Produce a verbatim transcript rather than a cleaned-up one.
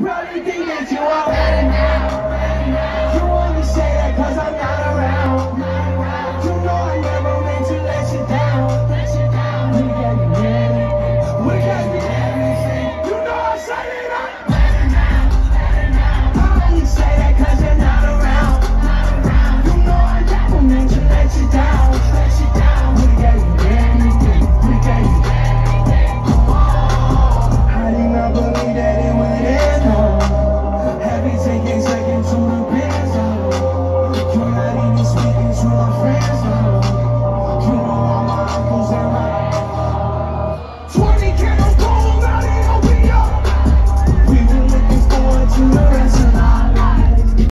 probably think that you are better now. You only say that cause I'm not